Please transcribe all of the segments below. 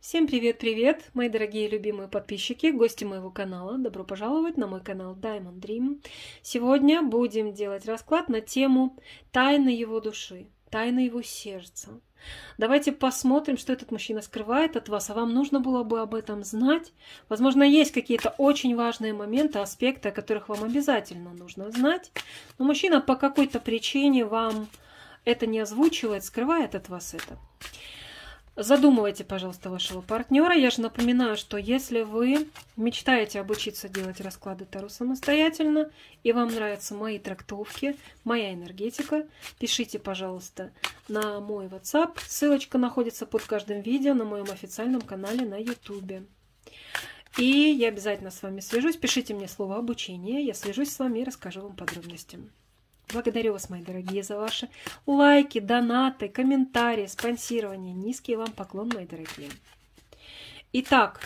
Всем привет-привет, мои дорогие любимые подписчики, гости моего канала. Добро пожаловать на мой канал Diamond Dream. Сегодня будем делать расклад на тему тайны его души, тайны его сердца. Давайте посмотрим, что этот мужчина скрывает от вас, а вам нужно было бы об этом знать. Возможно, есть какие-то очень важные моменты, аспекты, о которых вам обязательно нужно знать. Но мужчина по какой-то причине вам это не озвучивает, скрывает от вас это. Задумывайте, пожалуйста, вашего партнера. Я же напоминаю, что если вы мечтаете обучиться делать расклады Таро самостоятельно, и вам нравятся мои трактовки, моя энергетика, пишите, пожалуйста, на мой WhatsApp. Ссылочка находится под каждым видео на моем официальном канале на YouTube. И я обязательно с вами свяжусь. Пишите мне слово «обучение». Я свяжусь с вами и расскажу вам подробности. Благодарю вас, мои дорогие, за ваши лайки, донаты, комментарии, спонсирование. Низкий вам поклон, мои дорогие. Итак,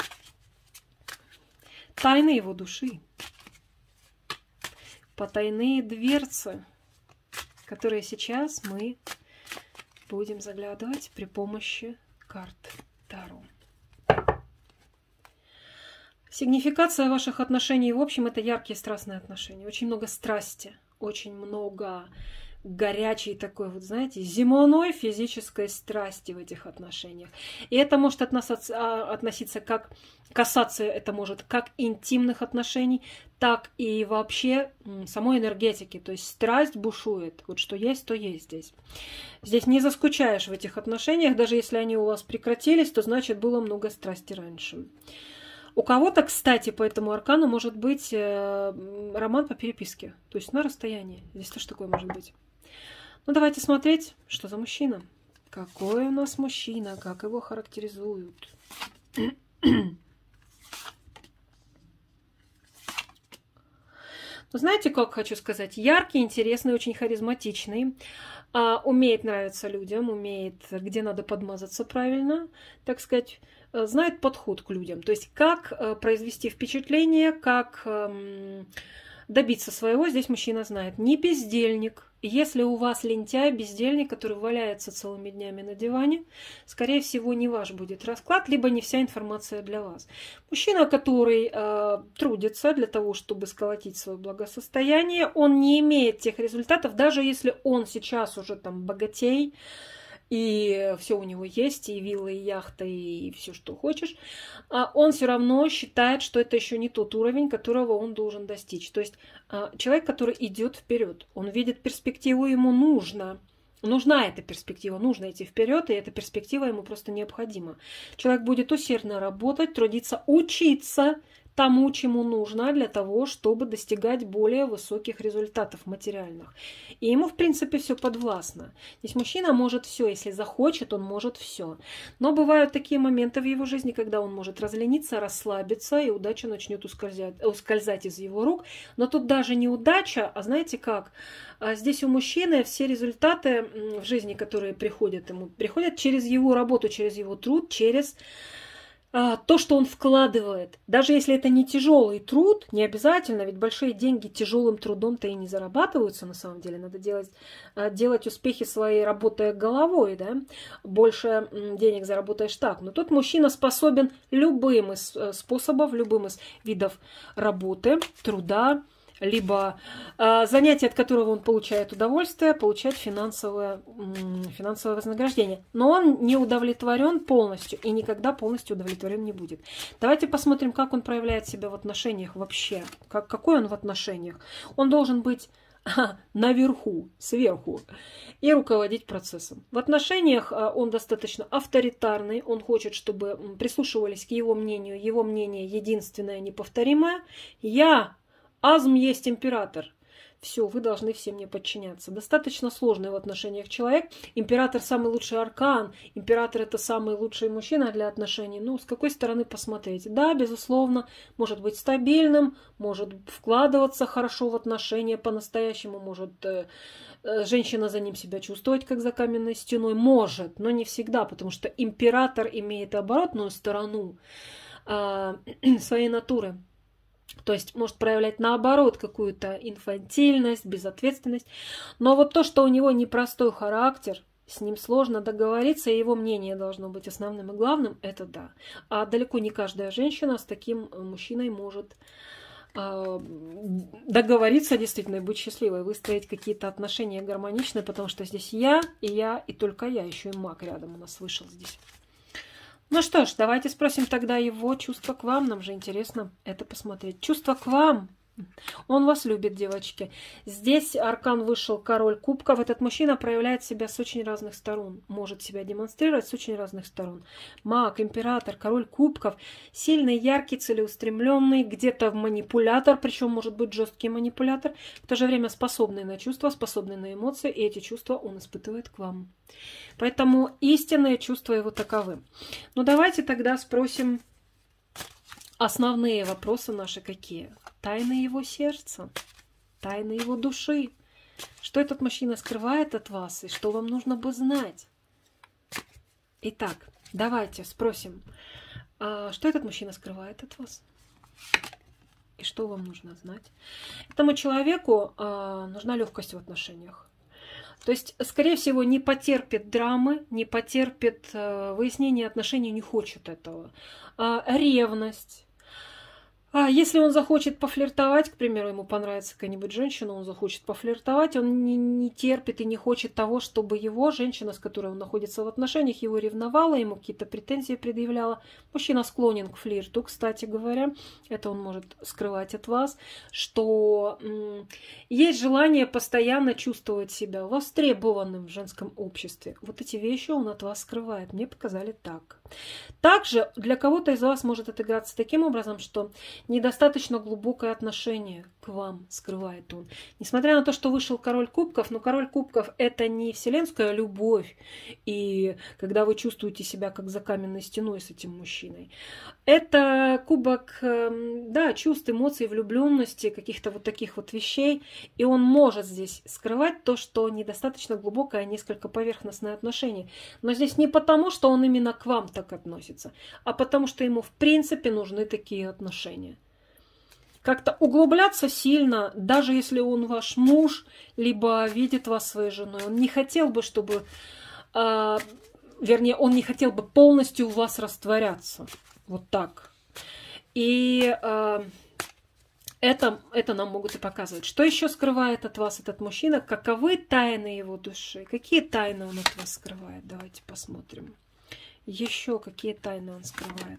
тайны его души. Потайные дверцы, которые сейчас мы будем заглядывать при помощи карт Таро. Сигнификация ваших отношений, в общем, это яркие страстные отношения. Очень много страсти. Очень много горячей такой, вот знаете, земной физической страсти в этих отношениях. И это может относиться как, касаться это может как интимных отношений, так и вообще самой энергетики. То есть страсть бушует. Вот что есть, то есть здесь. Здесь не заскучаешь в этих отношениях, даже если они у вас прекратились, то значит было много страсти раньше. У кого-то, кстати, по этому аркану может быть роман по переписке, то есть на расстоянии. Здесь тоже такое может быть. Ну, давайте смотреть, что за мужчина. Какой у нас мужчина, как его характеризуют. Ну, знаете, как хочу сказать? Яркий, интересный, очень харизматичный. Умеет нравиться людям, умеет, где надо подмазаться правильно, так сказать, знает подход к людям. То есть, как произвести впечатление, как добиться своего, здесь мужчина знает. Не бездельник. Если у вас лентяй, бездельник, который валяется целыми днями на диване, скорее всего, не ваш будет расклад, либо не вся информация для вас. Мужчина, который трудится для того, чтобы сколотить свое благосостояние, он не имеет тех результатов, даже если он сейчас уже там богатей, и все у него есть, и виллы, и яхта, и все, что хочешь, он все равно считает, что это еще не тот уровень, которого он должен достичь. То есть человек, который идет вперед, он видит перспективу, ему нужна эта перспектива, нужно идти вперед, и эта перспектива ему просто необходима. Человек будет усердно работать, трудиться, учиться тому, чему нужно для того, чтобы достигать более высоких результатов материальных. И ему, в принципе, все подвластно. Здесь мужчина может все, если захочет, он может все. Но бывают такие моменты в его жизни, когда он может разлениться, расслабиться, и удача начнет ускользать из его рук. Но тут даже не удача, а знаете как? Здесь у мужчины все результаты в жизни, которые приходят ему, приходят через его работу, через его труд, через то, что он вкладывает. Даже если это не тяжелый труд, не обязательно, ведь большие деньги тяжелым трудом-то и не зарабатываются на самом деле. Надо делать успехи своей, работая головой, да? Больше денег заработаешь так. Но тут мужчина способен любым из способов, любым из видов работы, труда, либо занятие, от которого он получает удовольствие, получать финансовое вознаграждение. Но он не удовлетворен полностью и никогда полностью удовлетворен не будет. Давайте посмотрим, как он проявляет себя в отношениях вообще. Какой он в отношениях? Он должен быть наверху, сверху, и руководить процессом. В отношениях он достаточно авторитарный, он хочет, чтобы прислушивались к его мнению. Его мнение единственное, неповторимое. Азм есть император. Все, вы должны всем мне подчиняться. Достаточно сложный в отношениях человек. Император самый лучший аркан. Император это самый лучший мужчина для отношений. Ну, с какой стороны посмотреть? Да, безусловно, может быть стабильным, может вкладываться хорошо в отношения по-настоящему, может женщина за ним себя чувствовать, как за каменной стеной. Может, но не всегда, потому что император имеет оборотную сторону своей натуры. То есть может проявлять наоборот какую-то инфантильность, безответственность. Но вот то, что у него непростой характер, с ним сложно договориться, и его мнение должно быть основным и главным, это да. А далеко не каждая женщина с таким мужчиной может договориться действительно и быть счастливой, выстроить какие-то отношения гармоничные, потому что здесь я, и только я, еще и маг рядом у нас вышел здесь. Ну что ж, давайте спросим тогда его чувства к вам, нам же интересно это посмотреть. Чувства к вам. Он вас любит, девочки. Здесь аркан вышел король кубков. Этот мужчина проявляет себя с очень разных сторон. Может себя демонстрировать с очень разных сторон. Маг, император, король кубков. Сильный, яркий, целеустремленный. Где-то манипулятор. Причем может быть жесткий манипулятор. В то же время способный на чувства, способный на эмоции. И эти чувства он испытывает к вам. Поэтому истинные чувства его таковы. Ну давайте тогда спросим основные вопросы наши какие. Тайны его сердца, тайны его души. Что этот мужчина скрывает от вас и что вам нужно бы знать? Итак, давайте спросим, что этот мужчина скрывает от вас? И что вам нужно знать? Этому человеку нужна легкость в отношениях. То есть, скорее всего, не потерпит драмы, не потерпит выяснения отношений, не хочет этого. Ревность. Если он захочет пофлиртовать, к примеру, ему понравится какая-нибудь женщина, он захочет пофлиртовать, он не терпит и не хочет того, чтобы его женщина, с которой он находится в отношениях, его ревновала, ему какие-то претензии предъявляла. Мужчина склонен к флирту, кстати говоря. Это он может скрывать от вас, что есть желание постоянно чувствовать себя востребованным в женском обществе. Вот эти вещи он от вас скрывает. Мне показали так. Также для кого-то из вас может отыграться таким образом, что недостаточно глубокое отношение к вам скрывает он. Несмотря на то, что вышел король кубков, но король кубков это не вселенская любовь, и когда вы чувствуете себя как за каменной стеной с этим мужчиной. Это кубок, да, чувств, эмоций, влюбленности, каких-то вот таких вот вещей, и он может здесь скрывать то, что недостаточно глубокое, а несколько поверхностное отношение. Но здесь не потому, что он именно к вам так относится, а потому что ему в принципе нужны такие отношения. Как-то углубляться сильно, даже если он ваш муж, либо видит вас своей женой, он не хотел бы, чтобы, вернее, он не хотел бы полностью у вас растворяться. Вот так. И это нам могут и показывать. Что еще скрывает от вас этот мужчина? Каковы тайны его души? Какие тайны он от вас скрывает? Давайте посмотрим. Еще какие тайны он скрывает?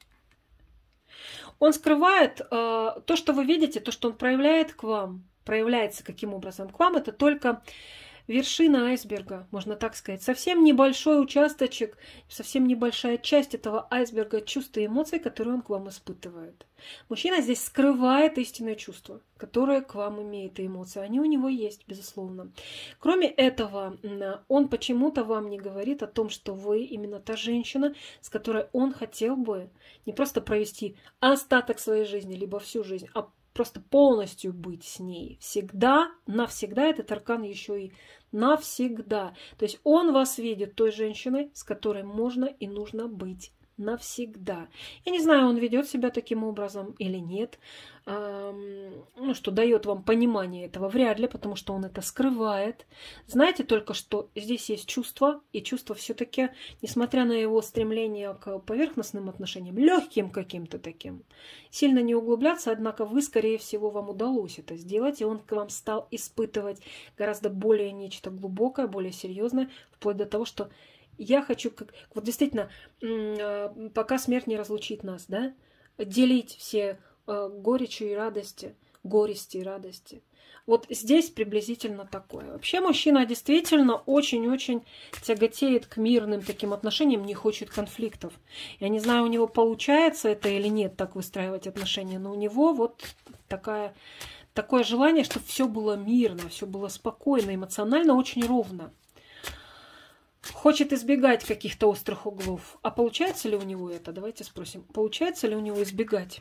Он скрывает то, что вы видите, то, что он проявляет к вам. Проявляется каким образом к вам, это только вершина айсберга, можно так сказать. Совсем небольшой участочек, совсем небольшая часть этого айсберга чувств и эмоций, которые он к вам испытывает. Мужчина здесь скрывает истинные чувства, которые к вам имеет, и эмоции. Они у него есть, безусловно. Кроме этого, он почему-то вам не говорит о том, что вы именно та женщина, с которой он хотел бы не просто провести остаток своей жизни, либо всю жизнь, а просто полностью быть с ней. Всегда, навсегда, этот аркан еще и навсегда. То есть он вас видит той женщиной, с которой можно и нужно быть навсегда. Я не знаю, он ведет себя таким образом или нет. Ну, что дает вам понимание этого, вряд ли, потому что он это скрывает. Знаете только, что здесь есть чувство, и чувство все-таки, несмотря на его стремление к поверхностным отношениям, легким каким-то таким, сильно не углубляться, однако вы, скорее всего, вам удалось это сделать, и он к вам стал испытывать гораздо более нечто глубокое, более серьезное, вплоть до того, что я хочу, вот действительно, пока смерть не разлучит нас, да, делить все горечи и радости, горести и радости. Вот здесь приблизительно такое. Вообще мужчина действительно очень-очень тяготеет к мирным таким отношениям, не хочет конфликтов. Я не знаю, у него получается это или нет, так выстраивать отношения, но у него вот такое желание, чтобы все было мирно, все было спокойно, эмоционально очень ровно. Хочет избегать каких-то острых углов. А получается ли у него это? Давайте спросим. Получается ли у него избегать?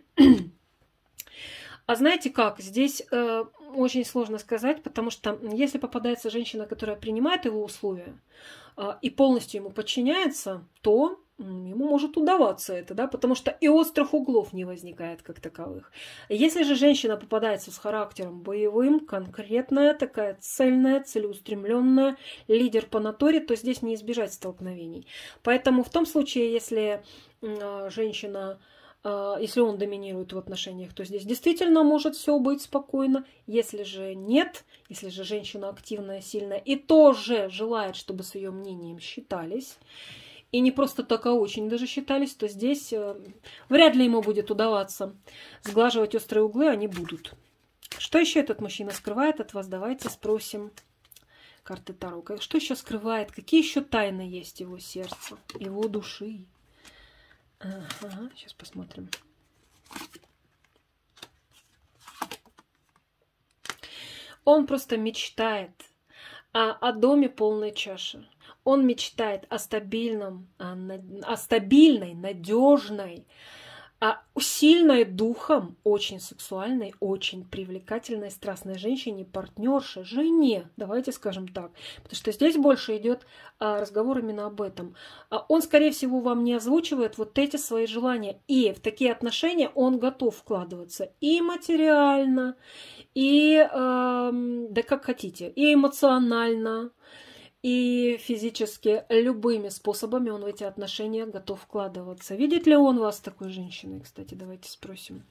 А знаете как? Здесь очень сложно сказать, потому что если попадается женщина, которая принимает его условия и полностью ему подчиняется, то ему может удаваться это, да, потому что и острых углов не возникает как таковых. Если же женщина попадается с характером боевым, конкретная, такая цельная, целеустремленная, лидер по натуре, то здесь не избежать столкновений. Поэтому в том случае, если женщина, если он доминирует в отношениях, то здесь действительно может все быть спокойно. Если же нет, если же женщина активная, сильная и тоже желает, чтобы с ее мнением считались, и не просто так, а очень даже считались, то здесь вряд ли ему будет удаваться сглаживать острые углы, они будут. Что еще этот мужчина скрывает от вас? Давайте спросим карты Таро. Что еще скрывает? Какие еще тайны есть его сердца, его души? Ага, сейчас посмотрим. Он просто мечтает о доме полной чаши. Он мечтает о стабильной, надежной, сильной духом, очень сексуальной, очень привлекательной, страстной женщине, партнерше, жене. Давайте скажем так. Потому что здесь больше идет разговор именно об этом. Он, скорее всего, вам не озвучивает вот эти свои желания. И в такие отношения он готов вкладываться и материально, и, да как хотите, и эмоционально, и физически, любыми способами он в эти отношения готов вкладываться. Видит ли он вас такой женщиной, кстати, давайте спросим.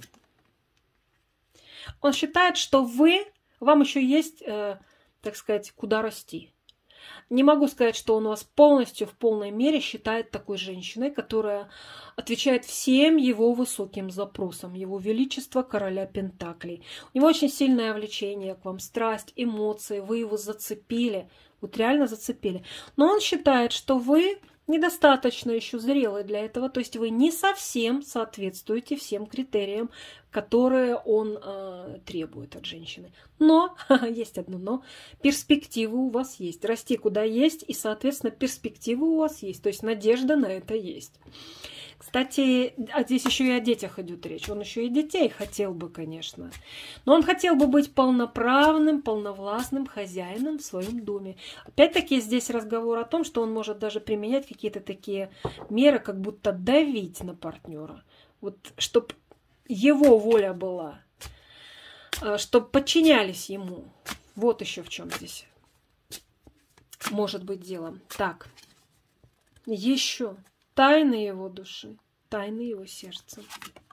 Он считает, что вам еще есть, так сказать, куда расти. Не могу сказать, что он вас полностью, в полной мере считает такой женщиной, которая отвечает всем его высоким запросам, его величества короля Пентаклей. У него очень сильное влечение к вам, страсть, эмоции, вы его зацепили, вот реально зацепили. Но он считает, что вы недостаточно еще зрелы для этого, то есть вы не совсем соответствуете всем критериям, которые он требует от женщины. Но, есть одно но, перспективы у вас есть. Расти куда есть, и, соответственно, перспективы у вас есть. То есть надежда на это есть. Кстати, здесь еще и о детях идет речь. Он еще и детей хотел бы, конечно. Но он хотел бы быть полноправным, полновластным хозяином в своем доме. Опять-таки здесь разговор о том, что он может даже применять какие-то такие меры, как будто давить на партнера. Вот, чтобы его воля была, чтобы подчинялись ему. Вот еще в чем здесь может быть дело. Так, еще тайны его души, тайны его сердца.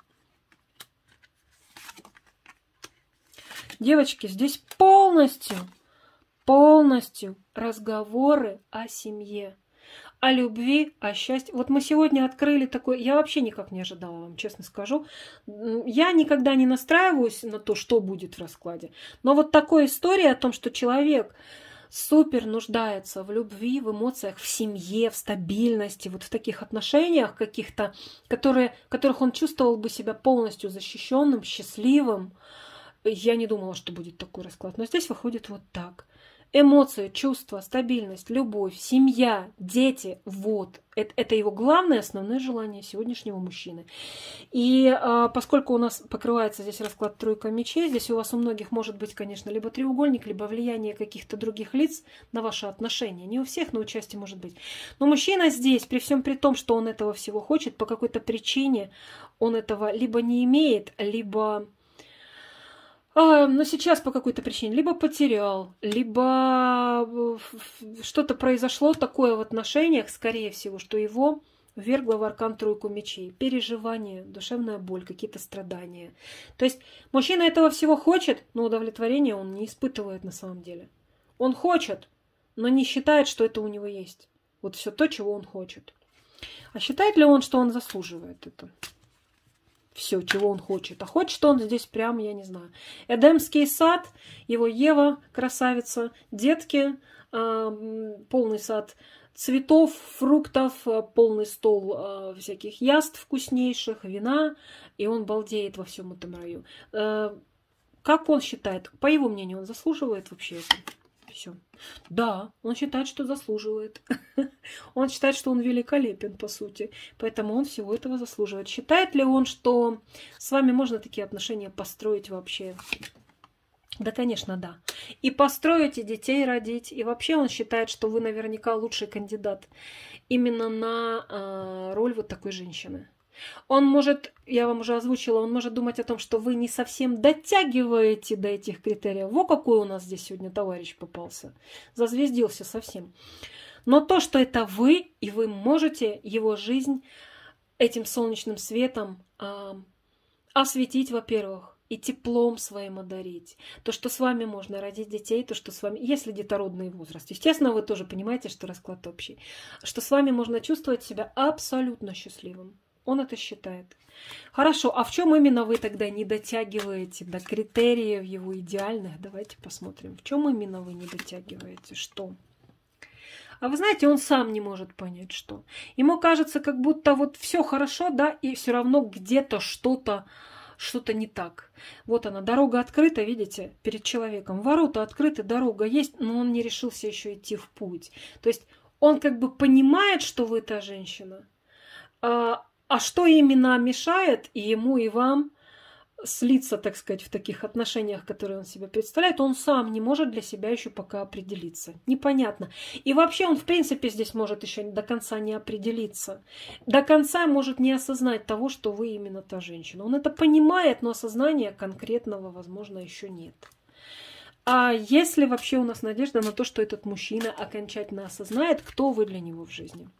Девочки, здесь полностью разговоры о семье, о любви, о счастье. Вот мы сегодня открыли такой... Я вообще никак не ожидала, вам честно скажу. Я никогда не настраиваюсь на то, что будет в раскладе. Но вот такая история о том, что человек супер нуждается в любви, в эмоциях, в семье, в стабильности, вот в таких отношениях каких-то, которых он чувствовал бы себя полностью защищенным, счастливым. Я не думала, что будет такой расклад. Но здесь выходит вот так. Эмоции, чувства, стабильность, любовь, семья, дети. Вот. Это его главное, основное желание сегодняшнего мужчины. И поскольку у нас покрывается здесь расклад тройка мечей, здесь у вас у многих может быть, конечно, либо треугольник, либо влияние каких-то других лиц на ваши отношения. Не у всех, но участие может быть. Но мужчина здесь, при всем при том, что он этого всего хочет, по какой-то причине он этого либо не имеет, либо... Но сейчас по какой-то причине либо потерял, либо что-то произошло такое в отношениях, скорее всего, что его ввергло в аркан тройку мечей. Переживания, душевная боль, какие-то страдания. То есть мужчина этого всего хочет, но удовлетворения он не испытывает на самом деле. Он хочет, но не считает, что это у него есть. Вот все то, чего он хочет. А считает ли он, что он заслуживает это? Все, чего он хочет. А хочет он здесь прям, я не знаю. Эдемский сад, его Ева, красавица, детки, полный сад цветов, фруктов, полный стол всяких яств вкуснейших, вина, и он балдеет во всем этом раю. Как он считает? По его мнению, он заслуживает вообще это? Все. Да, он считает, что заслуживает. Он считает, что он великолепен, по сути. Поэтому он всего этого заслуживает. Считает ли он, что с вами можно такие отношения построить вообще? Да, конечно, да. И построить, и детей родить. И вообще он считает, что вы наверняка лучший кандидат. именно на роль вот такой женщины. Он может, я вам уже озвучила, он может думать о том, что вы не совсем дотягиваете до этих критериев. Во какой у нас здесь сегодня товарищ попался. Зазвездился совсем. Но то, что это вы, и вы можете его жизнь этим солнечным светом осветить, во-первых, и теплом своим одарить. То, что с вами можно родить детей, то, что с вами, если детородный возраст. Естественно, вы тоже понимаете, что расклад общий. Что с вами можно чувствовать себя абсолютно счастливым. Он это считает. Хорошо, а в чем именно вы тогда не дотягиваете до критериев его идеальных? Давайте посмотрим. В чем именно вы не дотягиваете? Что? А вы знаете, он сам не может понять, что. Ему кажется, как будто вот все хорошо, да, и все равно где-то что-то не так. Вот она, дорога открыта, видите, перед человеком. Ворота открыты, дорога есть, но он не решился еще идти в путь. То есть он как бы понимает, что вы та женщина, а что именно мешает и ему, и вам слиться, так сказать, в таких отношениях, которые он себе представляет, он сам не может для себя еще пока определиться. Непонятно. И вообще он, в принципе, здесь может еще до конца не определиться. До конца может не осознать того, что вы именно та женщина. Он это понимает, но осознания конкретного, возможно, еще нет. А есть ли вообще у нас надежда на то, что этот мужчина окончательно осознает, кто вы для него в жизни?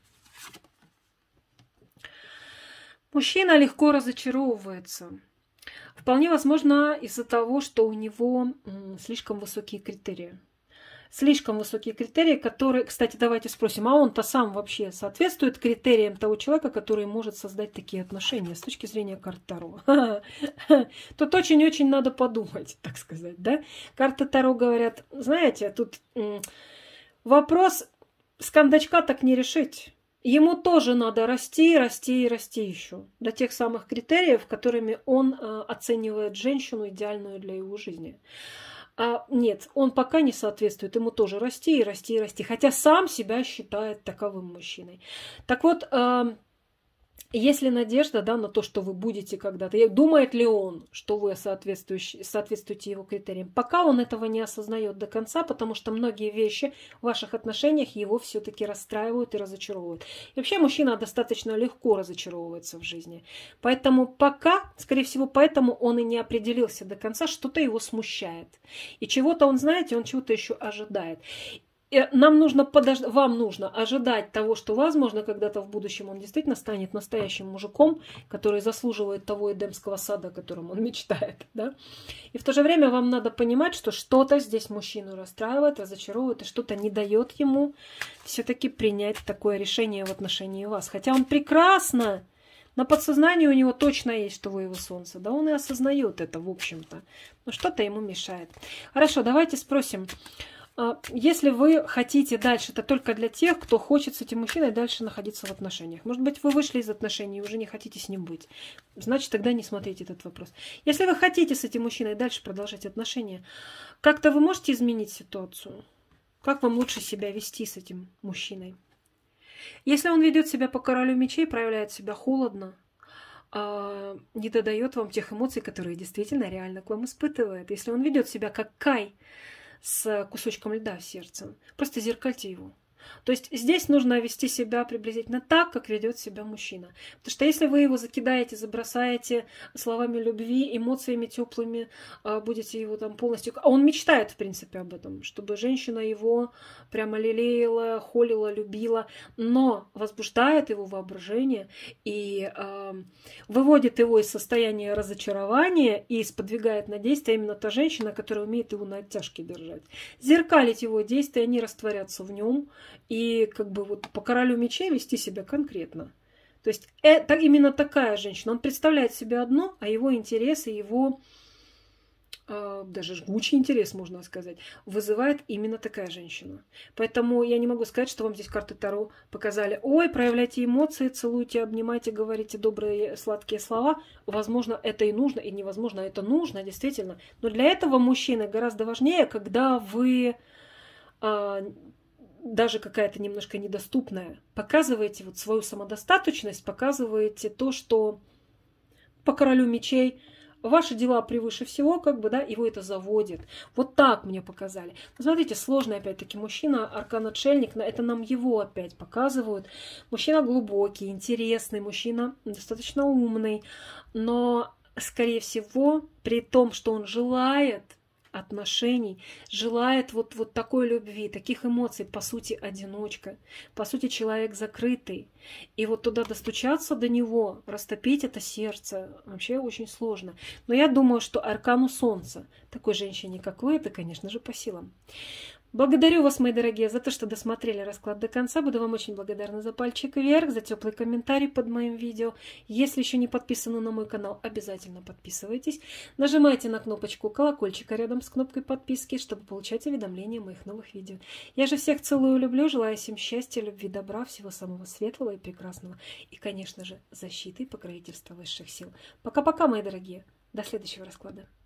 Мужчина легко разочаровывается. Вполне возможно из-за того, что у него слишком высокие критерии. Слишком высокие критерии, которые, кстати, давайте спросим, а он-то сам вообще соответствует критериям того человека, который может создать такие отношения с точки зрения карт Таро? Тут очень-очень надо подумать, так сказать, да? Карты Таро говорят, знаете, тут вопрос с кондачка так не решить. Ему тоже надо расти, расти и расти еще до тех самых критериев, которыми он оценивает женщину идеальную для его жизни. Нет, он пока не соответствует, ему тоже расти и расти и расти, хотя сам себя считает таковым мужчиной. Так вот, есть ли надежда, да, на то, что вы будете когда-то? Думает ли он, что вы соответствуете его критериям? Пока он этого не осознает до конца, потому что многие вещи в ваших отношениях его все-таки расстраивают и разочаровывают. И вообще мужчина достаточно легко разочаровывается в жизни. Поэтому пока, скорее всего, поэтому он и не определился до конца, что-то его смущает. И чего-то он, знаете, он чего-то еще ожидает. Нам нужно вам нужно ожидать того, что, возможно, когда-то в будущем он действительно станет настоящим мужиком, который заслуживает того эдемского сада, о котором он мечтает. Да? И в то же время вам надо понимать, что что-то здесь мужчину расстраивает, разочаровывает, и что-то не дает ему все-таки принять такое решение в отношении вас. Хотя он прекрасно, на подсознании у него точно есть, что вы его солнце. Да он и осознает это, в общем-то. Но что-то ему мешает. Хорошо, давайте спросим. Если вы хотите дальше, это только для тех, кто хочет с этим мужчиной дальше находиться в отношениях. Может быть, вы вышли из отношений и уже не хотите с ним быть. Значит, тогда не смотрите этот вопрос. Если вы хотите с этим мужчиной дальше продолжать отношения, как-то вы можете изменить ситуацию? Как вам лучше себя вести с этим мужчиной? Если он ведет себя по королю мечей, проявляет себя холодно, не додает вам тех эмоций, которые действительно реально к вам испытывает. Если он ведет себя как Кай, с кусочком льда в сердце. Просто зеркальте его. То есть здесь нужно вести себя приблизительно так, как ведет себя мужчина. Потому что если вы его закидаете, забросаете словами любви, эмоциями теплыми, будете его там полностью... А он мечтает, в принципе, об этом, чтобы женщина его прямо лелеяла, холила, любила, но возбуждает его воображение и выводит его из состояния разочарования и сподвигает на действие именно та женщина, которая умеет его на оттяжке держать. Зеркалить его действия, они растворятся в нем, и как бы вот по королю мечей вести себя конкретно. То есть это именно такая женщина. Он представляет себе одно, а его интересы, его даже жгучий интерес, можно сказать, вызывает именно такая женщина. Поэтому я не могу сказать, что вам здесь карты Таро показали: ой, проявляйте эмоции, целуйте, обнимайте, говорите добрые, сладкие слова. Возможно, это и нужно, и невозможно, это нужно, действительно. Но для этого мужчины гораздо важнее, когда вы... даже какая-то немножко недоступная, показываете вот свою самодостаточность, показываете то, что по королю мечей Ваши дела превыше всего, как бы, да, его это заводит. Вот так мне показали. Но смотрите, сложный опять-таки мужчина, аркан-отшельник, это нам его опять показывают. Мужчина глубокий, интересный, мужчина достаточно умный, но, скорее всего, при том, что он желает отношений, желает вот такой любви, таких эмоций, по сути, одиночка, по сути, человек закрытый. И вот туда достучаться до него, растопить это сердце, вообще очень сложно. Но я думаю, что аркану Солнца такой женщине, как вы, это, конечно же, по силам. Благодарю вас, мои дорогие, за то, что досмотрели расклад до конца. Буду вам очень благодарна за пальчик вверх, за теплый комментарий под моим видео. Если еще не подписаны на мой канал, обязательно подписывайтесь. Нажимайте на кнопочку колокольчика рядом с кнопкой подписки, чтобы получать уведомления о моих новых видео. Я же всех целую и люблю, желаю всем счастья, любви, добра, всего самого светлого и прекрасного. И, конечно же, защиты и покровительства высших сил. Пока-пока, мои дорогие. До следующего расклада.